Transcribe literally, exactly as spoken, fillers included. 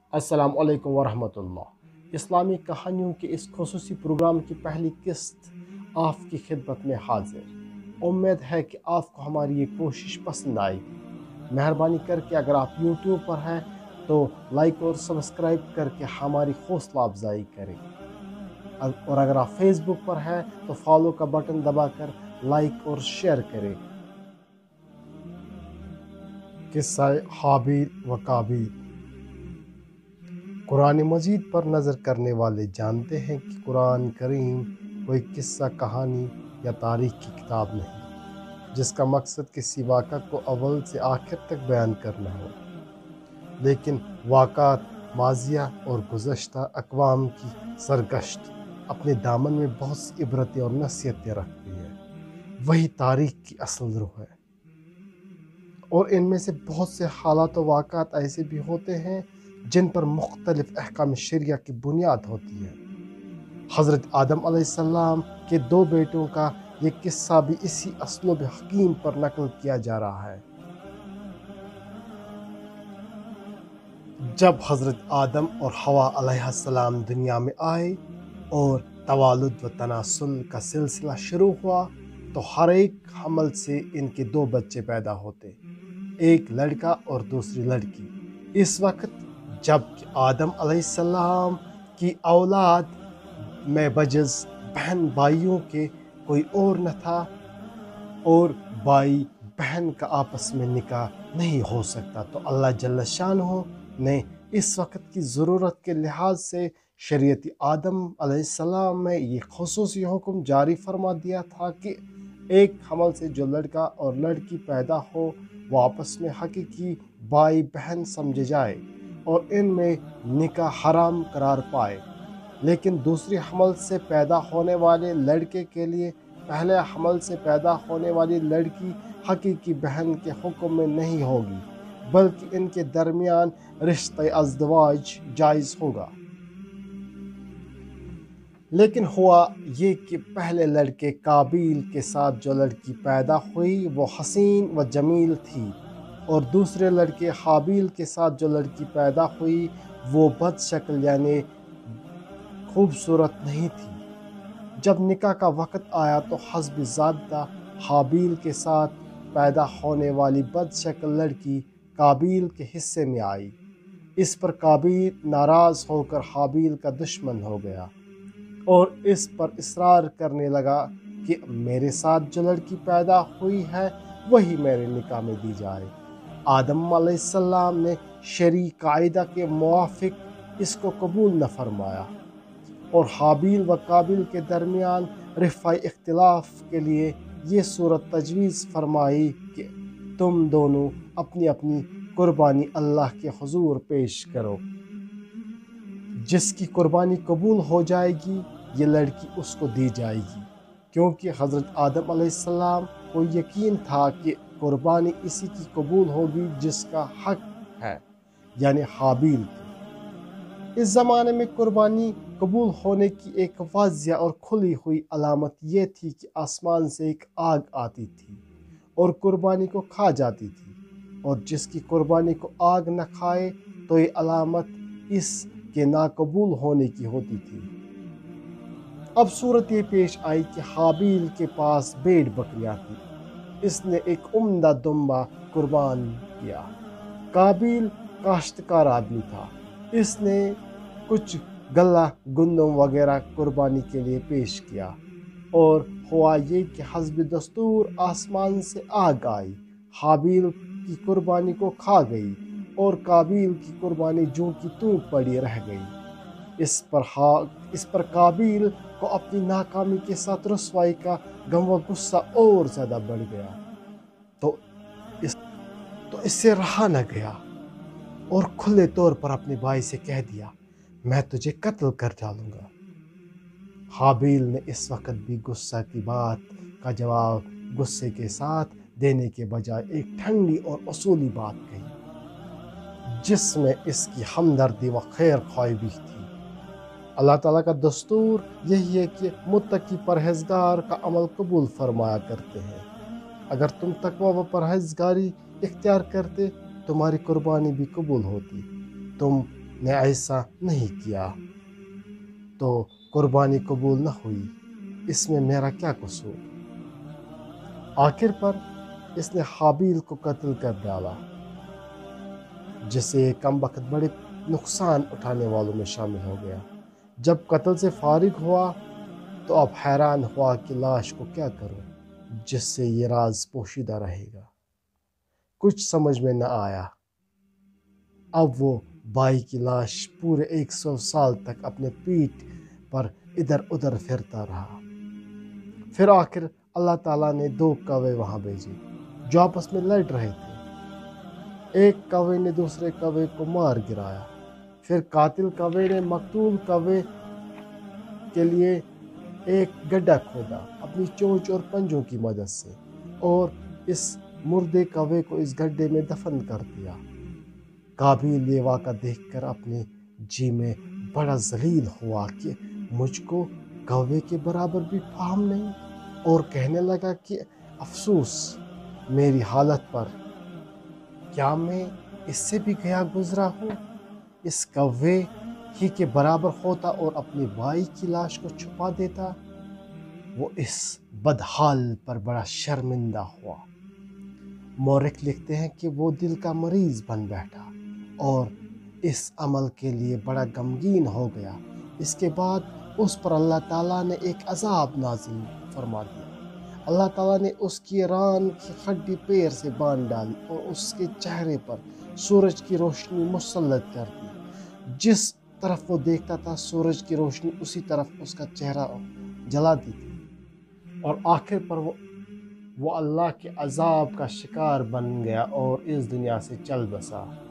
السلام علیکم ورحمۃ اللہ۔ اسلامی کہانیوں کے اس خصوصی پروگرام کی پہلی قسط آپ کی خدمت میں حاضر۔ امید ہے کہ آپ کو ہماری یہ کوشش پسند آئے گی۔ مہربانی کر کے اگر آپ یوٹیوب پر ہیں تو لائک اور سبسکرائب کر کے ہماری حوصلہ افزائی کریں، اور اگر آپ فیس بک پر ہیں تو فالو کا بٹن دبا کر لائک اور شیئر کریں۔ قصہ حابیل و قابیل۔ قرآن مجید پر نظر کرنے والے جانتے ہیں کہ قرآن کریم کوئی قصہ کہانی یا تاریخ کی کتاب نہیں جس کا مقصد کسی واقعہ کو اول سے آخر تک بیان کرنا ہو، لیکن واقعات ماضیہ اور گزشتہ اقوام کی سرگشت اپنے دامن میں بہت سی عبرتیں اور نصیحتیں رکھتی ہے۔ وہی تاریخ کی اصل روح ہے، اور ان میں سے بہت سے حالات و واقعات ایسے بھی ہوتے ہیں جن پر مختلف احکام شریعہ کی بنیاد ہوتی ہے۔ حضرت آدم علیہ السلام کے دو بیٹوں کا یہ قصہ بھی اسی اسلوب حکیم پر نقل کیا جا رہا ہے۔ جب حضرت آدم اور حوا علیہ السلام دنیا میں آئے اور توالد و تناسل کا سلسلہ شروع ہوا تو ہر ایک حمل سے ان کے دو بچے پیدا ہوتے، ایک لڑکا اور دوسری لڑکی۔ اس وقت جب کہ آدم علیہ السلام کی اولاد میں بجز بہن بھائیوں کے کوئی اور نہ تھا، اور بھائی بہن کا آپس میں نکاح نہیں ہو سکتا، تو اللہ جل شانہ نے اس وقت کی ضرورت کے لحاظ سے شریعت آدم علیہ السلام میں یہ خصوصی حکم جاری فرما دیا تھا کہ ایک حمل سے جو لڑکا اور لڑکی پیدا ہو وہ آپس میں حقیقی بھائی بہن سمجھے جائے اور ان میں نکاح حرام قرار پائے، لیکن دوسری حمل سے پیدا ہونے والے لڑکے کے لیے پہلے حمل سے پیدا ہونے والی لڑکی حقیقی بہن کے حکم میں نہیں ہوگی، بلکہ ان کے درمیان رشتہ ازدواج جائز ہوگا۔ لیکن ہوا یہ کہ پہلے لڑکے قابیل کے ساتھ جو لڑکی پیدا ہوئی وہ حسین و جمیل تھی، اور دوسرے لڑکے حابیل کے ساتھ جو لڑکی پیدا ہوئی وہ بد شکل یعنی خوبصورت نہیں تھی۔ جب نکاح کا وقت آیا تو حسب ضابطہ حابیل کے ساتھ پیدا ہونے والی بد شکل لڑکی قابیل کے حصے میں آئی۔ اس پر قابیل ناراض ہو کر حابیل کا دشمن ہو گیا اور اس پر اصرار کرنے لگا کہ میرے ساتھ جو لڑکی پیدا ہوئی ہے وہی میرے نکاح میں دی جائے۔ آدم علیہ السلام نے شرعی قاعدہ کے موافق اس کو قبول نہ فرمایا، اور حابیل و قابیل کے درمیان رفع اختلاف کے لیے یہ صورت تجویز فرمائی کہ تم دونوں اپنی اپنی قربانی اللہ کے حضور پیش کرو، جس کی قربانی قبول ہو جائے گی یہ لڑکی اس کو دی جائے گی، کیونکہ حضرت آدم علیہ السلام کو یقین تھا کہ قربانی اسی کی قبول ہوگی جس کا حق ہے، یعنی حابیل کی۔ اس زمانے میں قربانی قبول ہونے کی ایک واضح اور کھلی ہوئی علامت یہ تھی کہ آسمان سے ایک آگ آتی تھی اور قربانی کو کھا جاتی تھی، اور جس کی قربانی کو آگ نہ کھائے تو یہ علامت اس کے ناقبول ہونے کی ہوتی تھی۔ اب صورت یہ پیش آئی کہ حابیل کے پاس بھیڑ بکریاں تھیں، اس نے ایک عمدہ دمبا قربان کیا۔ قابیل کاشتکار آدمی تھا، اس نے کچھ غلہ گندم وغیرہ قربانی کے لیے پیش کیا، اور ہوا یہ کہ حسب دستور آسمان سے آگ آئی، حابیل کی قربانی کو کھا گئی اور قابیل کی قربانی جوں کی توں پڑی رہ گئی۔ اس پر اس پر قابیل کو اپنی ناکامی کے ساتھ رسوائی کا غم و غصہ اور زیادہ بڑھ گیا، تو اس تو اس سے رہا نہ گیا اور کھلے طور پر اپنے بھائی سے کہہ دیا میں تجھے قتل کر ڈالوں گا۔ حابیل نے اس وقت بھی غصہ کی بات کا جواب غصے کے ساتھ دینے کے بجائے ایک ٹھنڈی اور اصولی بات کہی، جس میں اس کی ہمدردی و خیر خواہی بھی تھی۔ اللہ تعالیٰ کا دستور یہی ہے کہ متقی پرہیزگار کا عمل قبول فرمایا کرتے ہیں۔ اگر تم تقوی و پرہیزگاری اختیار کرتے تمہاری قربانی بھی قبول ہوتی، تم نے ایسا نہیں کیا تو قربانی قبول نہ ہوئی، اس میں میرا کیا قصور؟ آخر پر اس نے حابیل کو قتل کر ڈالا، جس سے کم وقت بڑے نقصان اٹھانے والوں میں شامل ہو گیا۔ جب قتل سے فارغ ہوا تو اب حیران ہوا کہ لاش کو کیا کروں جس سے یہ راز پوشیدہ رہے گا۔ کچھ سمجھ میں نہ آیا۔ اب وہ بھائی کی لاش پورے ایک سو سال تک اپنے پیٹھ پر ادھر ادھر پھرتا رہا۔ پھر آخر اللہ تعالیٰ نے دو کوے وہاں بھیجے جو آپس میں لڑ رہے تھے۔ ایک کوے نے دوسرے کوے کو مار گرایا، پھر قاتل کوے نے مقتول کوے کے لیے ایک گڈھا کھودا اپنی چونچ اور پنجوں کی مدد سے، اور اس مردے کوے کو اس گڈھے میں دفن کر دیا۔ قابیل یہ واقعہ دیکھ کر اپنے جی میں بڑا ذلیل ہوا کہ مجھ کو کوے کے برابر بھی فہم نہیں، اور کہنے لگا کہ افسوس میری حالت پر، کیا میں اس سے بھی گیا گزرا ہوں؟ اس کوے ہی کے برابر ہوتا اور اپنے بھائی کی لاش کو چھپا دیتا۔ وہ اس بدحال پر بڑا شرمندہ ہوا۔ مورخ لکھتے ہیں کہ وہ دل کا مریض بن بیٹھا اور اس عمل کے لیے بڑا غمگین ہو گیا۔ اس کے بعد اس پر اللہ تعالیٰ نے ایک عذاب نازل فرما دیا۔ اللہ تعالیٰ نے اس کی ران کی ہڈی پیر سے باندھ ڈالی اور اس کے چہرے پر سورج کی روشنی مسلط کر دی۔ جس طرف وہ دیکھتا تھا سورج کی روشنی اسی طرف اس کا چہرہ جلاتی تھی، اور آخر پر وہ وہ اللہ کے عذاب کا شکار بن گیا اور اس دنیا سے چل بسا۔